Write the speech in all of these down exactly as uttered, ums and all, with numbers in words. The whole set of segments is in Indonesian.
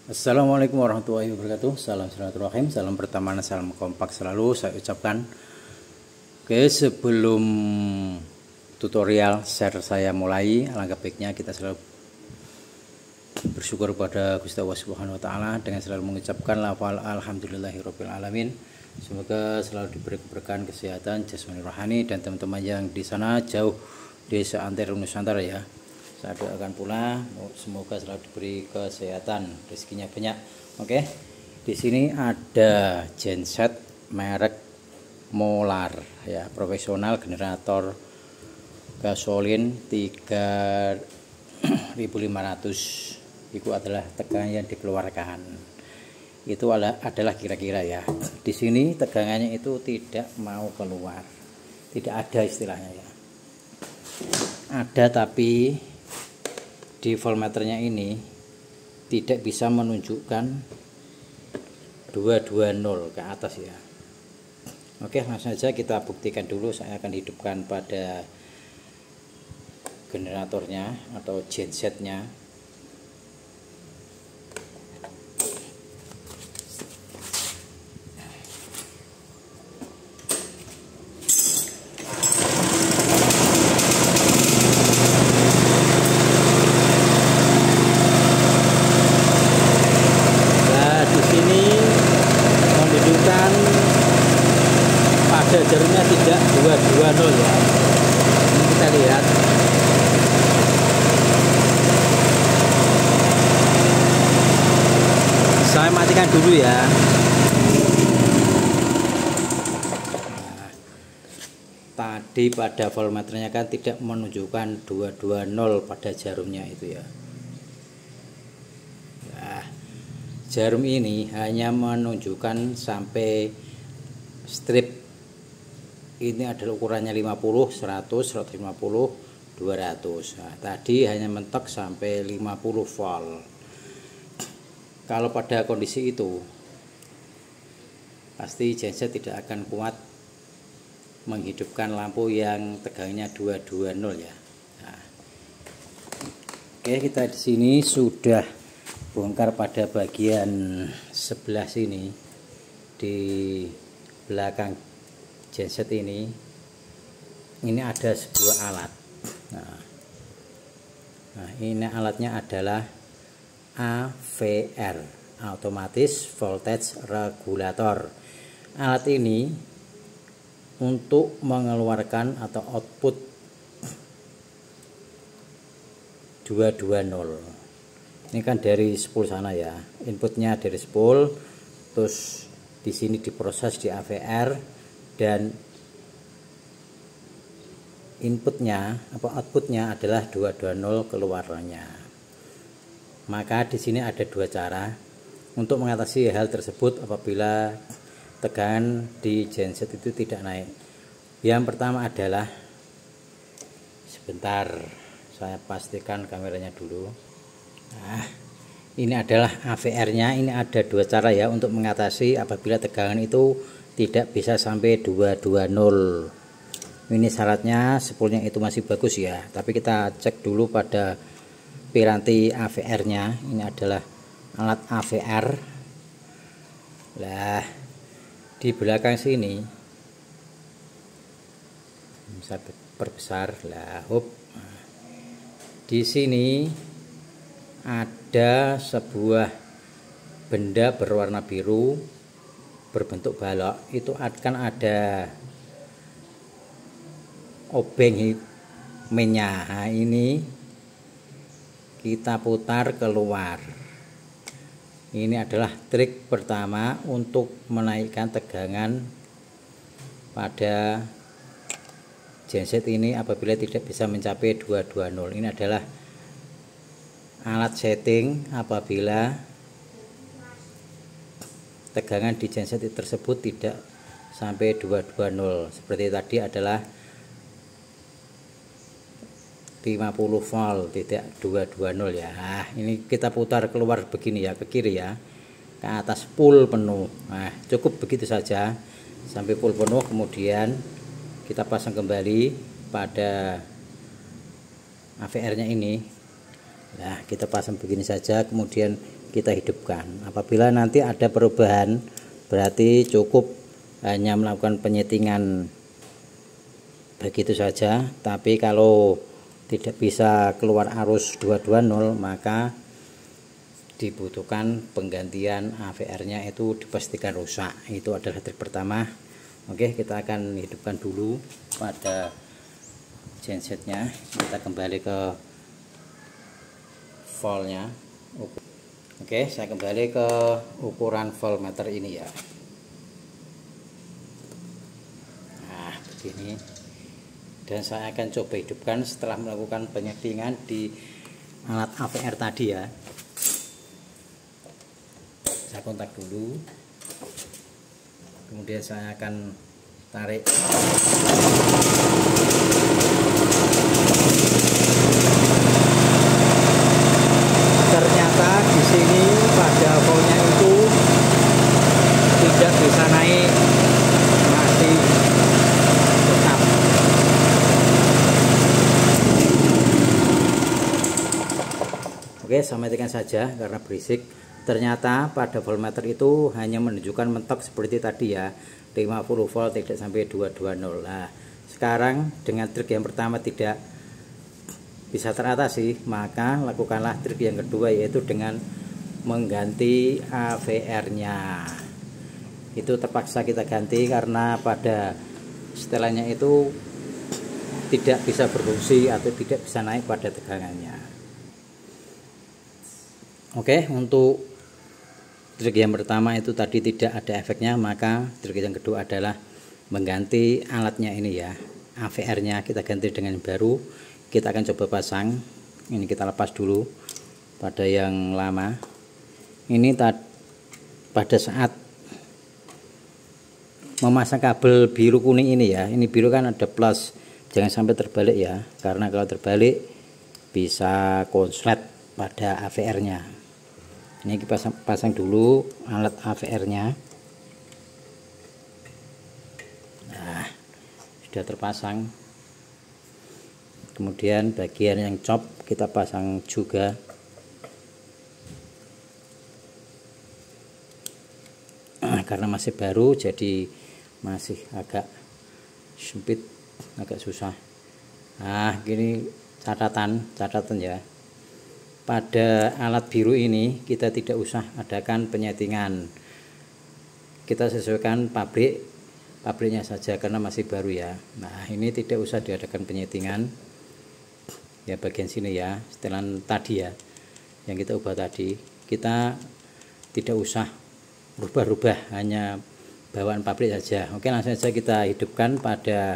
Assalamualaikum warahmatullahi wabarakatuh. Salam silaturahim, salam pertemanan, salam kompak selalu saya ucapkan. Oke, sebelum tutorial share saya mulai, alangkah baiknya kita selalu bersyukur kepada Gusti Allah Subhanahu wa taala dengan selalu mengucapkan lafal alhamdulillahirabbil alamin. Semoga selalu diberi keberkahan kesehatan jasmani rohani dan teman-teman yang di sana jauh di seantero Nusantara ya. Saya doakan pula semoga selalu diberi kesehatan, rezekinya banyak. Oke, di sini ada genset merek Molar ya, profesional, generator gasolin tiga ribu lima ratus. Itu adalah tegangan yang dikeluarkan. Itu adalah kira-kira ya. Di sini tegangannya itu tidak mau keluar, tidak ada istilahnya ya. Ada tapi di voltmeternya ini tidak bisa menunjukkan dua ratus dua puluh ke atas ya. Oke, langsung saja kita buktikan dulu. Saya akan hidupkan pada generatornya atau gensetnya. Pada jarumnya tidak dua ratus dua puluh ya. Ini kita lihat. Saya matikan dulu ya. Nah, tadi pada voltmeternya kan tidak menunjukkan dua ratus dua puluh pada jarumnya itu ya. Nah, jarum ini hanya menunjukkan sampai strip. Ini adalah ukurannya lima puluh, seratus, seratus lima puluh, dua ratus. Nah, tadi hanya mentok sampai lima puluh volt. Kalau pada kondisi itu pasti genset tidak akan kuat menghidupkan lampu yang tegangannya dua ratus dua puluh ya. Nah, oke, kita di sini sudah bongkar pada bagian sebelah sini di belakang genset ini. Ini ada sebuah alat. Nah, nah ini alatnya adalah A V R, Automatic Voltage Regulator. Alat ini untuk mengeluarkan atau output dua ratus dua puluh. Ini kan dari spool sana ya. Inputnya dari spool, terus di sini diproses di A V R, dan inputnya apa outputnya adalah dua ratus dua puluh keluarannya. Maka di sini ada dua cara untuk mengatasi hal tersebut apabila tegangan di genset itu tidak naik. Yang pertama adalah, sebentar saya pastikan kameranya dulu. Nah, ini adalah A V R-nya. Ini ada dua cara ya untuk mengatasi apabila tegangan itu tidak bisa sampai dua ratus dua puluh. Ini syaratnya spoolnya itu masih bagus ya. Tapi kita cek dulu pada piranti A V R-nya. Ini adalah alat A V R. Lah, di belakang sini bisa perbesar lah, hop. Di sini ada sebuah benda berwarna biru berbentuk balok. Itu akan ada obeng minyak. Nah, ini kita putar keluar. Ini adalah trik pertama untuk menaikkan tegangan pada genset ini apabila tidak bisa mencapai dua ratus dua puluh. Ini adalah alat setting apabila tegangan di genset tersebut tidak sampai dua ratus dua puluh. Seperti tadi adalah lima puluh volt, tidak dua ratus dua puluh ya. Nah, ini kita putar keluar begini ya, ke kiri ya, ke atas full penuh. Nah, cukup begitu saja sampai full penuh. Kemudian kita pasang kembali pada A V R-nya ini. Nah, kita pasang begini saja, kemudian kita hidupkan. Apabila nanti ada perubahan, berarti cukup hanya melakukan penyetingan begitu saja. Tapi kalau tidak bisa keluar arus dua dua nol, maka dibutuhkan penggantian A V R-nya, itu dipastikan rusak. Itu adalah trik pertama. Oke, kita akan hidupkan dulu pada gensetnya. Kita kembali ke voltnya. Oke, saya kembali ke ukuran voltmeter ini ya. Nah, begini. Dan saya akan coba hidupkan setelah melakukan penyetingan di alat A V R tadi ya. Saya kontak dulu. Kemudian saya akan tarik. Ternyata di sini pada voltnya itu tidak bisa naik, masih tetap. Oke, saya matikan saja karena berisik. Ternyata pada voltmeter itu hanya menunjukkan mentok seperti tadi ya, lima puluh volt, tidak sampai dua dua nol. Nah, sekarang dengan trik yang pertama tidak bisa teratasi, maka lakukanlah trik yang kedua, yaitu dengan mengganti A V R-nya. Itu terpaksa kita ganti karena pada setelannya itu tidak bisa berfungsi atau tidak bisa naik pada tegangannya. Oke, untuk trik yang pertama itu tadi tidak ada efeknya, maka trik yang kedua adalah mengganti alatnya ini ya, A V R-nya kita ganti dengan baru. Kita akan coba pasang. Ini kita lepas dulu pada yang lama. Ini pada saat memasang kabel biru kuning ini ya, ini biru kan ada plus, jangan sampai terbalik ya, karena kalau terbalik bisa konslet pada A V R-nya. Ini kita pasang, pasang dulu alat A V R-nya. Nah, sudah terpasang. Kemudian bagian yang cop kita pasang juga. Nah, karena masih baru jadi masih agak sempit, agak susah. Nah, gini catatan, catatan ya. Pada alat biru ini kita tidak usah adakan penyetingan. Kita sesuaikan pabrik pabriknya saja karena masih baru ya. Nah, ini tidak usah diadakan penyetingan. Ya, bagian sini ya, setelan tadi ya, yang kita ubah tadi, kita tidak usah rubah-rubah, hanya bawaan pabrik saja. Oke, langsung saja kita hidupkan pada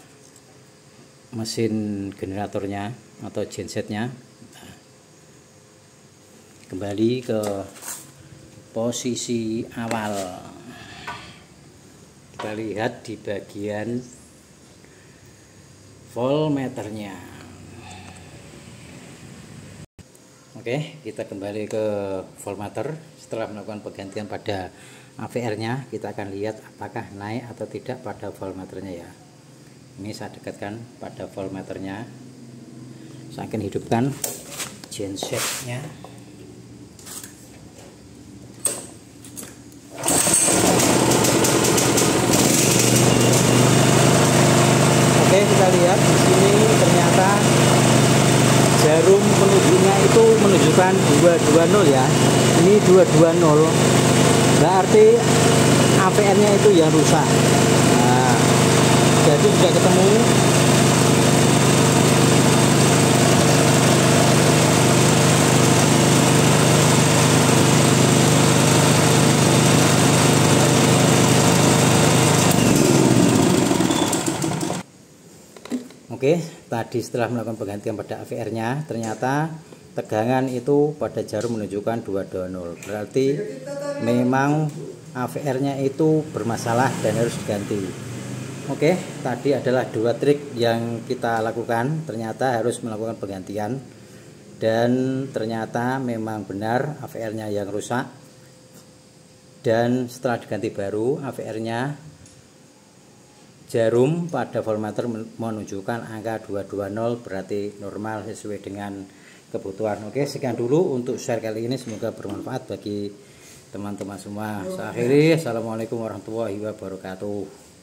mesin generatornya atau gensetnya. Nah, kembali ke posisi awal. Kita lihat di bagian voltmeternya. Oke, kita kembali ke voltmeter. Setelah melakukan penggantian pada A V R-nya, kita akan lihat apakah naik atau tidak pada voltmeternya ya. Ini saya dekatkan pada voltmeternya. Saya akan hidupkan gensetnya. Oke, kita lihat di sini ternyata jarum penunjuknya itu menunjukkan dua dua nol ya. Ini dua dua nol. Berarti A V R-nya itu yang rusak. Nah, jadi sudah ketemu. Oke, tadi setelah melakukan penggantian pada A V R-nya, ternyata tegangan itu pada jarum menunjukkan dua dua nol. Berarti memang A V R-nya itu bermasalah dan harus diganti. Oke, tadi adalah dua trik yang kita lakukan. Ternyata harus melakukan penggantian, dan ternyata memang benar A V R-nya yang rusak. Dan setelah diganti baru A V R-nya, jarum pada voltmeter menunjukkan angka dua dua nol, berarti normal sesuai dengan kebutuhan. Oke, sekian dulu untuk share kali ini, semoga bermanfaat bagi teman-teman semua. Saya akhiri, assalamualaikum warahmatullahi wabarakatuh.